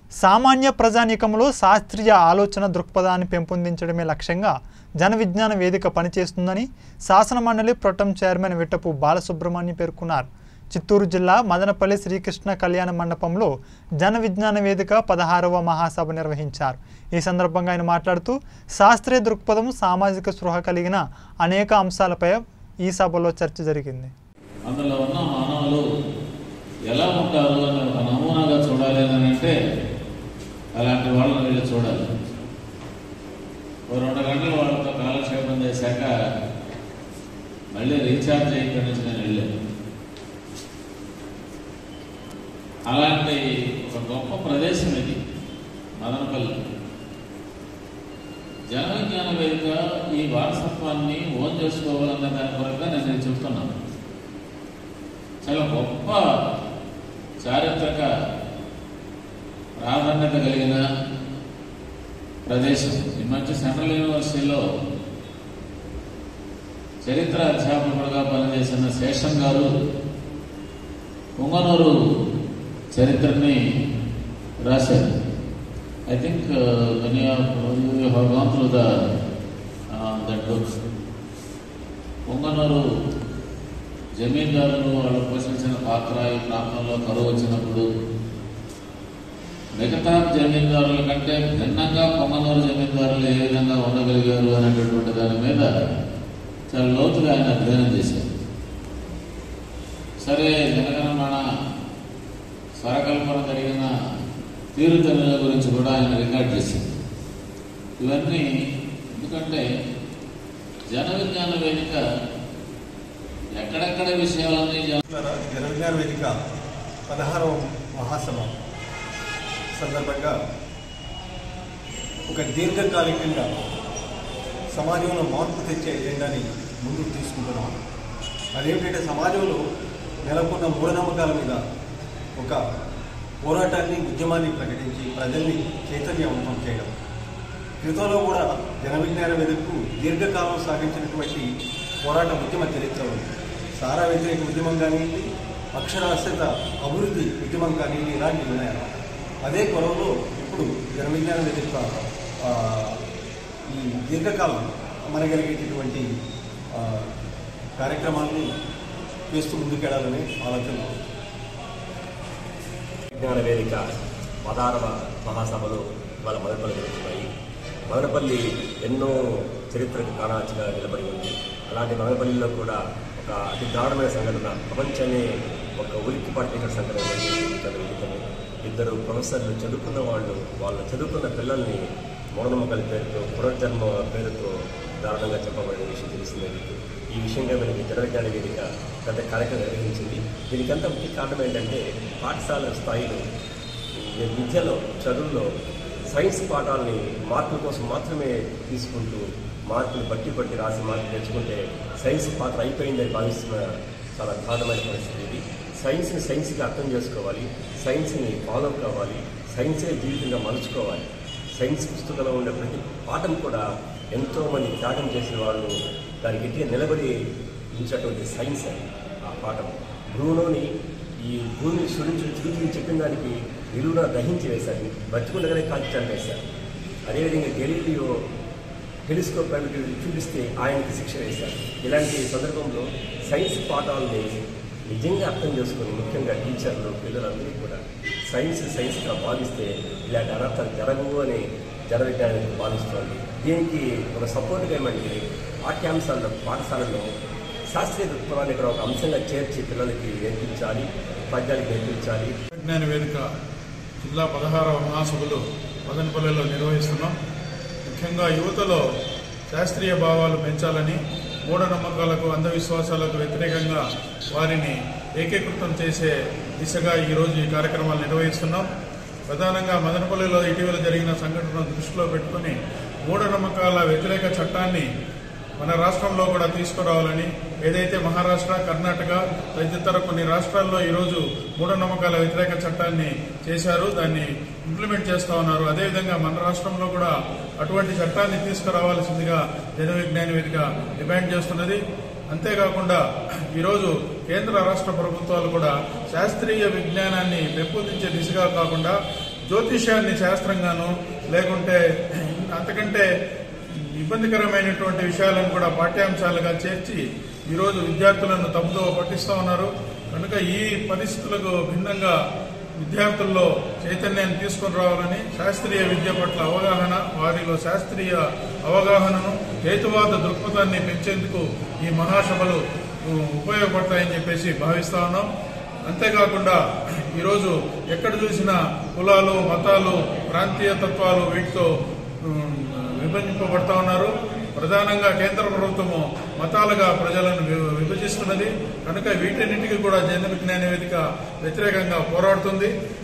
సామాన్య ప్రజానీకంలో శాస్త్రీయ ఆలోచన దృక్పథాన్ని పెంపొందించడమే లక్ష్యంగా జన విజ్ఞాన వేదిక పనిచేస్తుందని శాసన మండలి ప్రొటెం చైర్మన్ విట్టపు బాలసుబ్రహ్మణ్యం పేర్కొన్నారు. చిత్తూరు జిల్లా మదనపల్లి శ్రీకృష్ణ కళ్యాణ మండపంలో జన విజ్ఞాన వేదిక 16వ మహాసభ నిర్వహించారు. ఈ సందర్భంగా ఆయన మాట్లాడుతూ శాస్త్రీయ దృక్పథం సామాజిక స్పృహ కలిగిన అనేక అంశాలపై ఈ సభలో చర్చ జరిగింది. అందులో ఉన్న మానవులు ఎలా ఉంటారు అని ఒక నమూనాగా చూడాలి అని అంటే అలాంటి వాళ్ళని వీళ్ళు చూడాలి. 2 గంటలు వాళ్ళతో కాలక్షేపం చేశాక మళ్ళీ రీఛార్జ్ ఇక్కడి నుంచి నేను వెళ్ళాను. అలాంటి ఒక గొప్ప ప్రదేశం ఇది మదనపల్లి. జన విజ్ఞాన వేదిక ఈ వారసత్వాన్ని ఓన్ చేసుకోవాలన్న దాని కొరగా నేను చెప్తున్నాను. చాలా గొప్ప చారిత్రక ప్రాధాన్యత కలిగిన ప్రదేశం. ఈ మధ్య సెంట్రల్ యూనివర్సిటీలో చరిత్ర అధ్యాపకుడుగా పనిచేసిన శేషం గారు పొంగనూరు చరిత్రని రాశారు. I think when you have gone through that book, Punganur జమీందారులు వాళ్ళు పోషించిన పాత్ర ఈ ప్రాంతంలో కరువు వచ్చినప్పుడు మిగతా జమీందారుల కంటే భిన్నంగా పొంగనూరు జమీందారులు ఏ విధంగా ఉండగలిగారు అనేటటువంటి దాని మీద చాలా లోతుగా ఆయన అధ్యయనం చేశారు. సరే, జనగణమన స్వరకల్పన జరిగిన తీరుతెన్నుల గురించి కూడా ఆయన రికార్డ్ చేశారు. ఇవన్నీ ఎందుకంటే జన విజ్ఞాన వేదిక ఎక్కడెక్కడ విషయాలన్నీ జన విజ్ఞాన వేదిక 16వ మహాసభ సందర్భంగా ఒక దీర్ఘకాలికంగా సమాజంలో మార్పు తెచ్చే ఎజెండాని ముందుకు తీసుకుంటున్నాం. అదేమిటంటే సమాజంలో నెలకొన్న మూఢనమ్మకాల మీద ఒక పోరాటాన్ని, ఉద్యమాన్ని ప్రకటించి ప్రజల్ని చైతన్యవంతం చేయడం. క్రితంలో కూడా జన విజ్ఞాన వేదికకు దీర్ఘకాలం సాగించినటువంటి పోరాట ఉద్యమ చరిత్ర ఉంది. సారా వ్యతిరేక ఉద్యమం కానివ్వండి, అక్షరాస్యత అభివృద్ధి ఉద్యమం కానివ్వండి, ఇలాంటివి ఉన్నాయి. అదే కొరవలో ఇప్పుడు జన విజ్ఞాన వేదిక ఈ దీర్ఘకాలం అమరగలిగేటటువంటి కార్యక్రమాలను చేస్తూ ముందుకెళ్లాలనే ఆలోచన. విజ్ఞాన వేదిక 16వ మహాసభలు వాళ్ళ మదనపల్లి జరుగుతున్నాయి. మదనపల్లి ఎన్నో చరిత్రకు కారణాచిగా నిలబడి ఉంది. అలాంటి మదనపల్లిలో కూడా ఒక అతి దారుణమైన సంఘటన, ప్రపంచాన్ని ఒక ఉలిక్కి పట్టిన సంఘటన జరుగుతుంది. 2 ప్రొఫెసర్లు చదువుకున్న వాళ్ళు చదువుకున్న పిల్లల్ని మూఢనమ్మకాల పేరుతో, పునర్జన్మ పేరుతో దారుణంగా చెప్పబడిన విషయం తెలిసిందే. ఈ విషయంగా మనకి జన విజ్ఞాన వేదిక పెద్ద కార్యక్రమం నిర్వహించింది. దీనికంతా ముఖ్య కారణం ఏంటంటే పాఠశాల స్థాయిలో విద్యలో, చదువుల్లో సైన్స్ పాఠాలని మార్కుల కోసం మాత్రమే తీసుకుంటూ మార్కులు బట్టి రాసి మార్కులు తెచ్చుకుంటే సైన్స్ పాత్ర అయిపోయిందని భావిస్తున్న చాలా దారుణమైన పరిస్థితి ఇది. సైన్స్ని సైన్స్గా అర్థం చేసుకోవాలి, సైన్స్ని ఫాలో కావాలి, సైన్సే జీవితంగా మలుచుకోవాలి. సైన్స్ పుస్తకంలో ఉండే ప్రతి పాఠం కూడా ఎంతోమంది త్యాగం చేసిన వాళ్ళు దానికి గట్టిగా నిలబడి ఉంచేటువంటి సైన్స్ అని ఆ పాఠం. బ్రూనోని ఈ భూమిని చురుకుని చెప్పిన దానికి నిలువున దహించి వేశారు, బతికుండగానే కాల్చి వేశారు. అదేవిధంగా గెలీలియో టెలిస్కోప్ చూపిస్తే ఆయనకి శిక్ష వేశారు. ఇలాంటి సందర్భంలో సైన్స్ పాఠాలని నిజంగా అర్థం చేసుకొని ముఖ్యంగా టీచర్లు, పిల్లలందరికీ కూడా సైన్స్గా భావిస్తే ఇలాంటి అనర్థాలు జరగవు అని జన విజ్ఞానానికి భావిస్తోంది. దీనికి ఒక సపోర్ట్గా ఏమంటే పాఠ్యాంశాల్లో, పాఠశాలలో శాస్త్రీయ దృక్పథాన్ని ఇక్కడ ఒక అంశంగా చేర్చి పిల్లలకి నేర్పించాలి, పద్యాలకు నేర్పించాలి. విజ్ఞాన వేదిక జిల్లా 16వ మహాసభలు మదనపల్లిలో నిర్వహిస్తున్నాం. ముఖ్యంగా యువతలో శాస్త్రీయ భావాలు పెంచాలని, మూఢనమ్మకాలకు, అంధవిశ్వాసాలకు వ్యతిరేకంగా వారిని ఏకీకృతం చేసే దిశగా ఈరోజు ఈ కార్యక్రమాలు నిర్వహిస్తున్నాం. ప్రధానంగా మదనపల్లిలో ఇటీవల జరిగిన సంఘటనను దృష్టిలో పెట్టుకుని మూఢనమ్మకాల వ్యతిరేక చట్టాన్ని మన రాష్ట్రంలో కూడా తీసుకురావాలని, ఏదైతే మహారాష్ట్ర, కర్ణాటక తదితర కొన్ని రాష్ట్రాల్లో ఈరోజు మూఢనమ్మకాల వ్యతిరేక చట్టాన్ని చేశారు, దాన్ని ఇంప్లిమెంట్ చేస్తూ ఉన్నారు. అదేవిధంగా మన రాష్ట్రంలో కూడా అటువంటి చట్టాన్ని తీసుకురావాల్సిందిగా జన విజ్ఞాన వేదిక డిమాండ్ చేస్తున్నది. అంతేకాకుండా ఈరోజు కేంద్ర రాష్ట్ర ప్రభుత్వాలు కూడా శాస్త్రీయ విజ్ఞానాన్ని పెంపొందించే దిశగా కాకుండా జ్యోతిష్యాన్ని శాస్త్రంగాను లేకుంటే అంతకంటే ఇబ్బందికరమైనటువంటి విషయాలను కూడా పాఠ్యాంశాలుగా చేర్చి ఈరోజు విద్యార్థులను తప్పుదో పట్టిస్తూ ఉన్నారు. కనుక ఈ పరిస్థితులకు భిన్నంగా విద్యార్థుల్లో చైతన్యాన్ని తీసుకుని రావాలని, శాస్త్రీయ విద్య పట్ల అవగాహన, వారిలో శాస్త్రీయ అవగాహనను, హేతువాద దృక్పథాన్ని పెంచేందుకు ఈ మహాసభలు ఉపయోగపడతాయని చెప్పేసి భావిస్తా ఉన్నాం. అంతేకాకుండా ఈరోజు ఎక్కడ చూసినా కులాలు, మతాలు, ప్రాంతీయ తత్వాలు వీటితో విభజింపబడతా ఉన్నారు. ప్రధానంగా కేంద్ర ప్రభుత్వము మతాలుగా ప్రజలను విభజిస్తున్నది. కనుక వీటన్నిటికీ కూడా జన విజ్ఞాన వేదిక వ్యతిరేకంగా పోరాడుతుంది.